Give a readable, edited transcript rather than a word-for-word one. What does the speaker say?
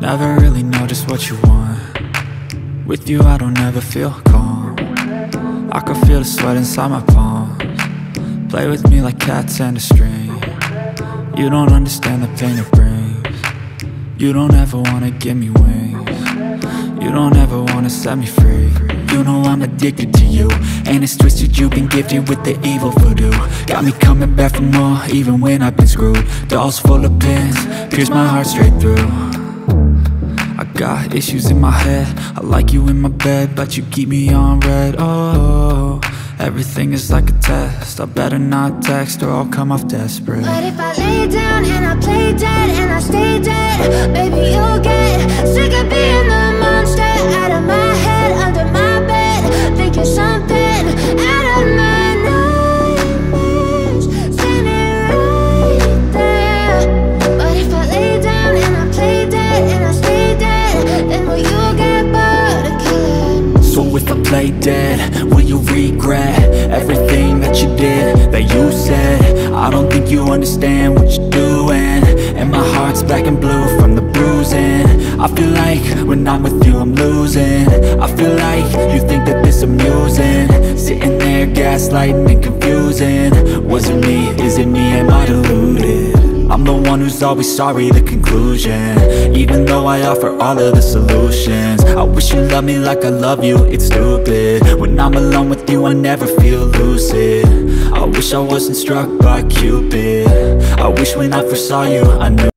never really know just what you want. With you I don't ever feel calm. I can feel the sweat inside my palms. Play with me like cats and a string. You don't understand the pain it brings. You don't ever wanna give me wings. You don't ever wanna set me free. You know I'm addicted to you, and it's twisted, you've been gifted with the evil voodoo. Got me coming back for more, even when I've been screwed. Dolls full of pins, pierce my heart straight through. I got issues in my head, I like you in my bed, but you keep me on red. Oh, everything is like a test, I better not text or I'll come off desperate. But if I lay down and I play dead and I stay dead, baby you'll get sick of being the monster out of my head, under my bed, thinking something out of my nightmares, standing right there. But if I lay down and I play dead and I stay dead, then will you get bored of killing? So if I play dead, will you regret everything that you did, that you said? I don't think you understand what you're doing, and my heart's black and blue from the bruising. I feel like when I'm with you I'm losing. I feel like you think that this amusing, sitting there gaslighting and confusing. Was it me? Is it me? Am I deluded? I'm the one who's always sorry, the conclusion, even though I offer all of the solutions. I wish you loved me like I love you, it's stupid. When I'm alone with you I never feel lucid. I wish I wasn't struck by Cupid. I wish when I first saw you I knew